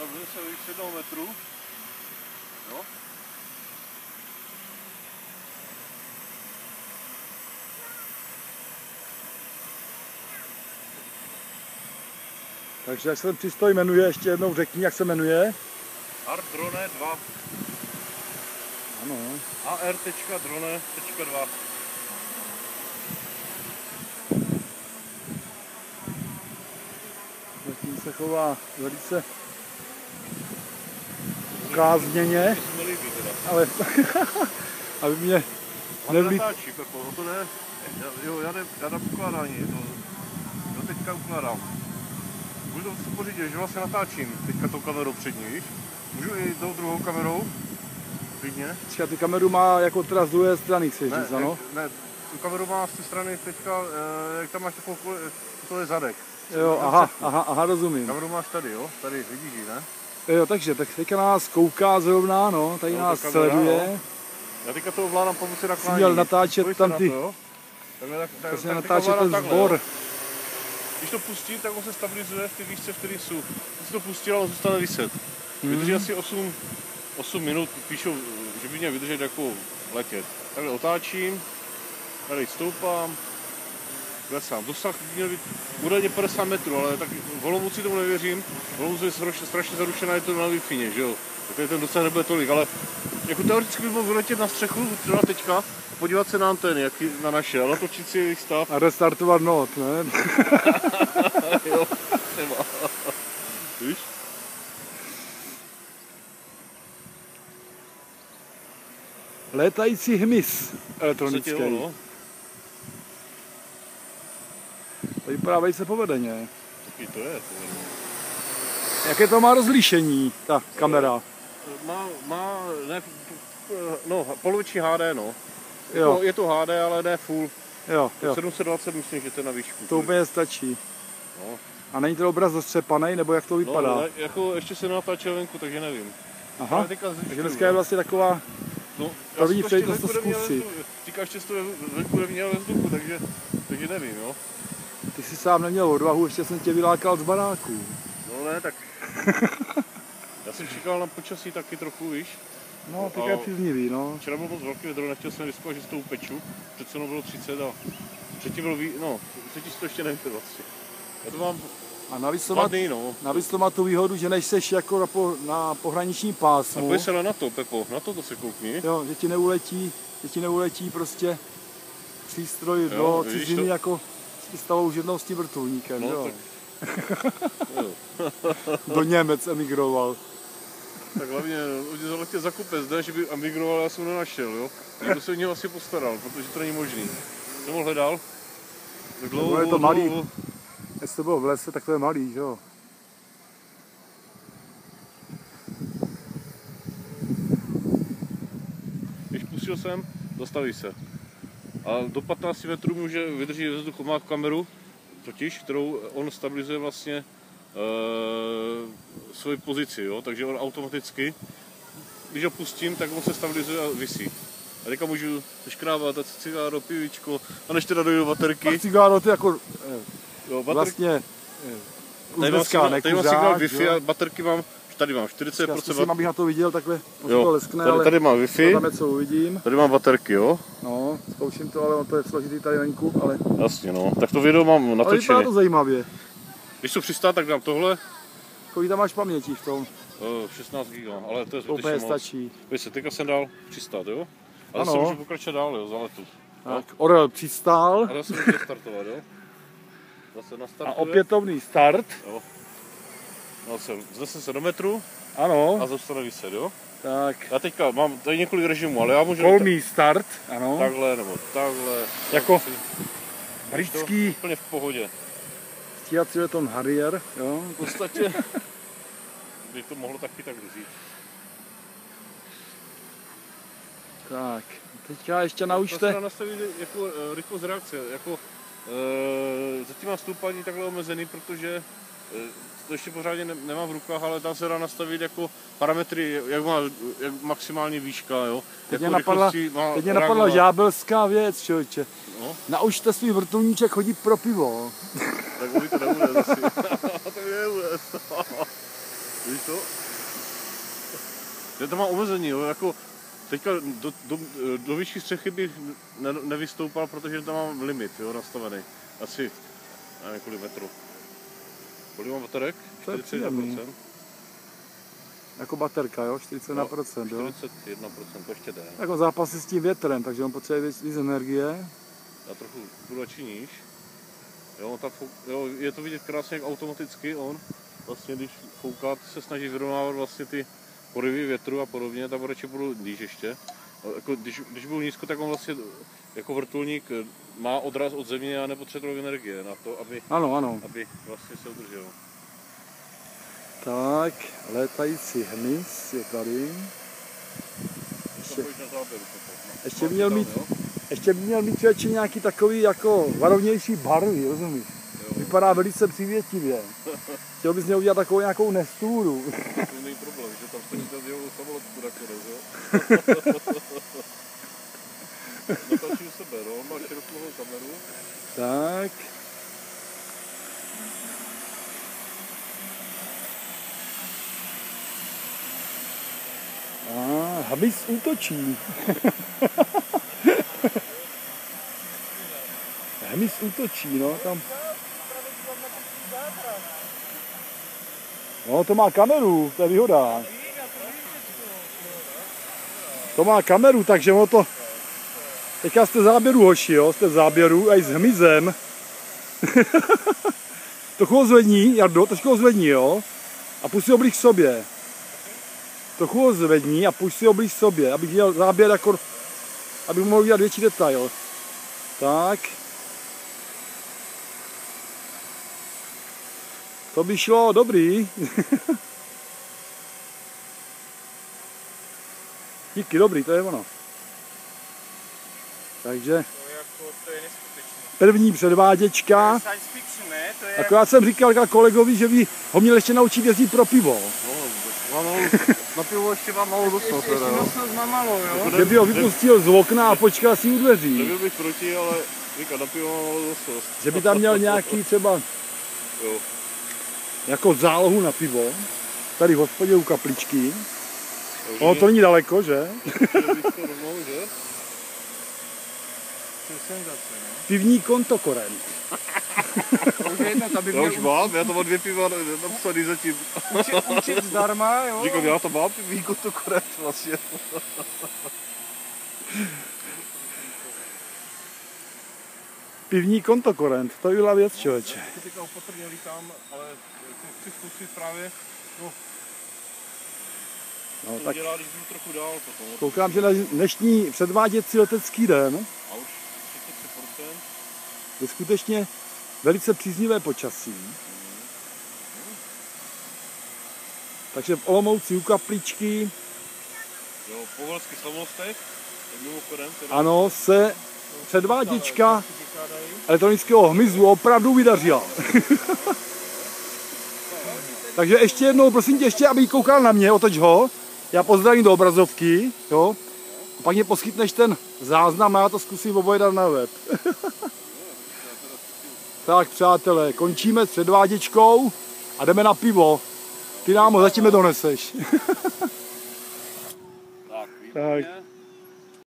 stabilizuje se výš 1 metru. Jo. Takže jak se ten přístroj jmenuje, ještě jednou řekni, jak se jmenuje. ART-Drone 2. Ano. AR.drone.2. Zatím se chová velice ukázněně, ale aby mě nevlít. Natáčí, Pepo, o to ne. Jo, já dám ukládání, já teďka ukládám. Můžu to pořídit, že vlastně natáčím teďka tou kamerou přední, víš? Můžu i tou druhou kamerou? Klidně. Ty kameru má jako teda z druhé strany, chci říct, ano? Ne, tu kameru má z té strany teďka, jak tam máš takovou, to je zadek. Jo, aha, rozumím. Kameru máš tady, jo? Tady, vidíš ji, ne? Jo, takže, tak teďka nás kouká zrovna, no, tady nás sleduje. No. Já teďka to ovládám pomocí naklání. Jsi měl natáčet tam ty, tak se natáčet ten sbor. Když to pustím, tak on se stabilizuje v ty výšce, v které jsou. Když to pustil, ale zůstane viset. Vydrží asi 8 minut, píšou, že by měl vydržet jako letět. Takhle otáčím, tady stoupám, klesám. Dosah měl být údajně 50 metrů, ale tak v Olomouci tomu nevěřím. V Olomouci je strašně zaručená, je to na Wi-Fi, že jo. Tak ten dosah nebude tolik, ale jako teoreticky by mohl vyletět na střechu, třeba teďka, podívat se na antény, jak na naše, ale natočit si jejich stav. A restartovat not, ne? Jo, třeba. Víš? Létající hmyz elektronický. No. To vypadá velice povedeně. Taky to je povedeně. Jaké to má rozlišení, ta kamera? Poloviční HD, no. Jo. Je to HD, ale ne full. Jo. 720 myslím, že to je na výšku. To úplně stačí. No. A není ten obraz zastřepaný, nebo jak to vypadá? No, jako ještě se natáčel venku, takže nevím. Aha, takže dneska je vlastně taková první příležitost to zkusit. Říkáš, že to venku neměl ve vzduchu, takže nevím, jo. Ty jsi sám neměl odvahu, ještě jsem tě vylákal z baráku. No ne, tak já jsem čekal na počasí taky trochu, víš. No, tak je příznivý, no. Včera byl moc velký vedro, nechtěl jsem riskovat, že s tou upeču. Přece bylo 30 a předtím bylo třetí to ještě nevím vlastně. Já to mám a navíc to má tu výhodu, že než seš jako na pohraničním pásmu. A pojď se na to, Pepo, na to se koukni. Jo, že ti neuletí prostě přístroj do ciziny jako s stavou už jednou s tím vrtulníkem, no, jo. Do Němec emigroval. Tak hlavně zaletěl za kopec, ne, že by emigroval, já jsem ho nenašel, jo. Někdo se o něj asi postaral, protože to není možný. Jsem ho hledal. Tak dlouho, je to malý. Jestli to bylo v lese, tak to je malý, že jo. Když pustil jsem, zastaví se. A do 15 metrů může vydržet ve vzduchu, má kameru, totiž, kterou on stabilizuje vlastně svoji pozici, jo? Takže on automaticky, když ho pustím, tak on se stabilizuje a visí. A teďka můžu škrábat, cigáro, pivíčko, a než teda dojdu baterky. Tak cigáro ty jako vlastně tady mám signál Wi-Fi a baterky mám, tady mám 40%. Já zkusím, abych na to viděl, takhle to leskne, tady mám Wi-Fi, tam něco uvidím. Tady mám baterky, jo. No, zkouším to, ale on to je složitý tady venku, ale... Jasně, no, tak to video mám natočené. Ale vypadá to zajímavě. Když to přistát, tak dám tohle. Kolik tam máš paměti v tom? 16 GB, ale to je zbytečně moc. Stačí. Víš se, teďka jsem dal přistát, jo? A zase můžu pokračovat dál, jo, za letu. Tak, orel přistál. A zase můžu startovat, jo? Zase nastartuje. A opětovný start. Jo. Zase se do metru. Ano. A zůstane vyset, jo? Tak. Já teďka mám tady několik režimů, ale já můžu... Kolmý start, ano. Takhle, nebo takhle. Jako britský... Úplně v pohodě. Stíhací letoun Harrier, jo? V podstatě by to mohlo taky tak říct. Tak, teďka ještě naučte... To se nastavit jako rychlost reakce, jako zatím mám stoupání takhle omezený, protože to ještě pořádně nemám v rukách, ale tam se dá nastavit jako parametry, jak má maximální výška, jo. Teď mě napadla žábelská věc, člověče. No? Naučte svůj vrtulníček chodit pro pivo. Tak mi to nebude zase. To mi nebude. Víš to? Že to má omezení, jo, jako teďka do vyšší střechy bych nevystoupal, protože tam mám limit, jo, nastavený. Asi, nevím, kolik metru. Kolik mám baterek? 41%. Jako baterka, jo? 41%, no, jo? 41%, to ještě jde. Jako zápasy s tím větrem, takže on potřebuje víc energie. Já trochu budu radši níž. Jo, jo, je to vidět krásně jak automaticky on. Vlastně když fouká, se snaží vyrovnávat vlastně ty porivy větru a podobně, tak radši budu níž ještě. Jako když budu nízko, tak on vlastně jako vrtulník má odraz od země a nepotřebuje energie na to, aby vlastně se udržel. Tak, létající hmyz je tady. Ještě by měl mít člověče nějaký takový jako varovnější barvy, rozumíš? Vypadá velice přivětivě. Chtěl bys měl udělat takovou nějakou nestůru. To není problém, že tam stojí ten jeho samolotku nakonec, jo? Natačí u sebe, no, má širokou kameru. Tak. Hmyz útočí. Hmyz útočí, no, tam. No, to má kameru, to je výhoda. To má kameru, takže ono to... Teďka jste v záběru, hoši, jo, jste v záběru, a i s hmyzem. Trochu ho zvedni, Jardo, trošku ho zvedni, jo. A půjď si ho blíž k sobě. Trochu ho zvedni a půjď si ho blíž k sobě, abych dělal záběr jako... Abych mohl udělat větší detail. Tak. To by šlo, dobrý. Díky, dobrý, to je ono. Takže to je neskutečné. První předváděčka. Akorát jsem říkal kolegovi, že by ho měl ještě naučit jezdit pro pivo. Na pivo ještě mám malou dostat. Že by ho vypustil z okna a počkal si u dveří. Nebyl bych proti, ale říká, na pivo mám malou dostat. Že by tam měl nějaký třeba jako zálohu na pivo. Tady v hospodě u kapličky. Ono to není daleko, že? Pivní kontokorent. Já už mám, já to mám 2 piva napsaný zatím. Učit zdarma, jo? Říkám, já to mám pivní kontokorent vlastně. Pivní kontokorent, to je byla věc, člověče. Teďka opatrně lítám, ale chci zkusit právě, No, to tak dělá, když budu trochu dál potom. koukám, že na dnešní předváděcí letecký den A už 33%. je skutečně velice příznivé počasí. Takže v Olomouci u kapličky Jo, po Velských Slavnostech, mimochodem. ano, se předváděčka elektronického hmyzu opravdu vydařila. Takže ještě jednou, prosím tě, ještě, aby koukal na mě, otoč ho. Já pozdravím do obrazovky, jo. A pak mě poskytneš ten záznam a já to zkusím obojedat na web. Tak přátelé, končíme s předváděčkou a jdeme na pivo. Ty nám ho zatím doneseš. Tak.